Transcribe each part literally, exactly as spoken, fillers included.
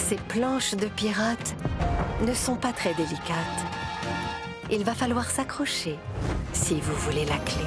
Ces planches de pirates ne sont pas très délicates. Il va falloir s'accrocher si vous voulez la clé.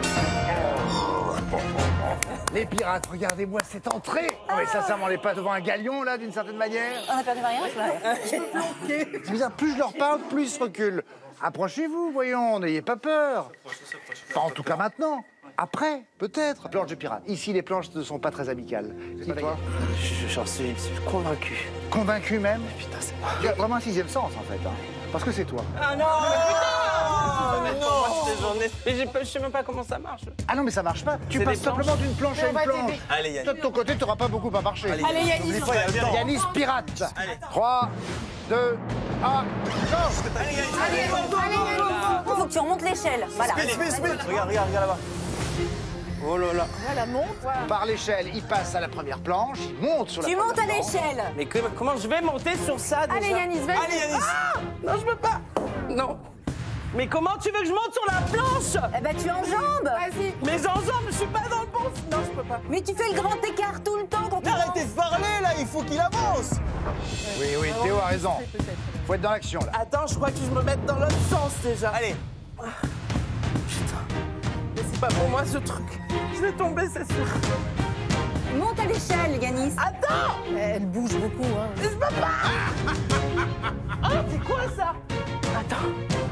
Les pirates, regardez-moi cette entrée. Ah. Mais sincèrement, on n'est pas devant un galion, là, d'une certaine manière. On a perdu Marianne. C'est bizarre, plus je leur parle, plus ils se reculent. Approchez-vous, voyons, n'ayez pas peur. Pas en tout cas maintenant. Après, peut-être. Planche de pirate. Ici, les planches ne sont pas très amicales. C'est toi? J'en suis convaincu. Convaincu même? Putain, c'est Il y a vraiment un sixième sens, en fait. Hein. Parce que c'est toi. Ah non, mais putain, non, mais je sais même pas comment ça marche. Ah non, mais ça marche pas. Tu passes simplement d'une planche à une planche. Allez, Yannis. Toi, de ton côté, tu n'auras pas beaucoup à marcher. Allez, Allez Yannis. Yannis, pirate. Allez. trois, deux, un, go. Allez, Yannis. Il faut que tu remontes l'échelle. Voilà. Speed, speed, speed. Regarde, regarde, regarde là-bas. Oh là là. Voilà, monte. Voilà. Par l'échelle, il passe à la première planche, il monte sur la Tu première montes à planche. l'échelle. Mais que- comment je vais monter sur ça déjà? Allez, Yannis, vas-y. Allez, Yannis. Ah non, je peux pas. Non. Mais comment tu veux que je monte sur la planche? Eh ben, tu enjambes. Vas-y. Mais en jambes, je suis pas dans le bon. Non, je peux pas. Mais tu fais le grand écart tout le temps quand tu Arrêtez de parler, là, il faut qu'il avance. Oui, oui, Théo a raison. Faut être dans l'action, là. Attends, je crois que je me mette dans l'autre sens déjà. Allez. Ah, putain. Mais c'est pas pour moi ce truc. Je vais tomber, c'est sûr. Monte à l'échelle, Yannis. Attends. Elle bouge beaucoup, hein. Mais je peux pas. Ah, c'est quoi ça? Attends.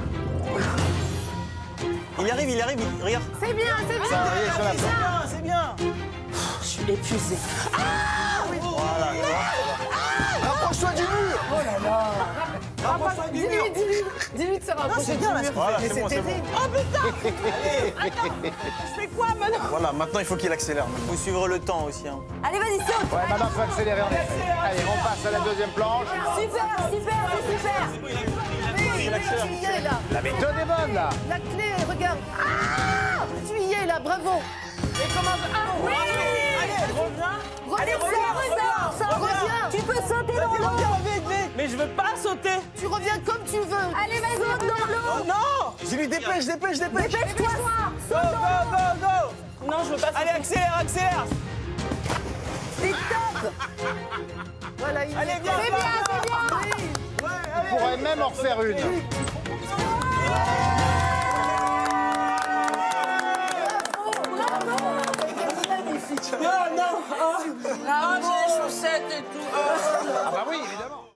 Il y arrive, il y arrive, il... regarde. C'est bien, c'est bien. Ça, voyez, sur la C'est bien, c'est bien. Je suis épuisée. Voilà. Rapproche-toi du mur. Oh là là. Rapproche-toi du mur. Dis-lui de se rapprocher c'est bien, là. Voilà, c'est bon, c'est bon. Oh putain. Attends. Je fais quoi maintenant? Voilà, maintenant il faut qu'il accélère. Il faut suivre le temps aussi. Hein. Allez, vas-y, saute. Ouais, maintenant, il faut accélérer en effet. Allez, on passe à la deuxième planche. Super, super, c'est super. Il accélère. Tu y es là. La méthode est bonne, là. La clé, regarde. Ah, tu y es là, bravo. Mais comment je... Ah oui. Allez, reviens. Reviens, Sors, sors, sors. reviens. Tu peux sauter dans l'eau. Vite, vite. Mais je veux pas sauter. Tu reviens comme tu veux. Allez, vas-y, saute dans l'eau. Non. Je lui dépêche, dépêche, dépêche. Dépêche-toi. Go, go, go, go. Non, je veux pas sauter. Allez, accélère, accélère. C'est top. Voilà, il Allez, est viens, C'est bien, c'est bien. On pourrait même en refaire une. Non, non. Ah, j'ai les chaussettes et tout. Ah bah oui, évidemment.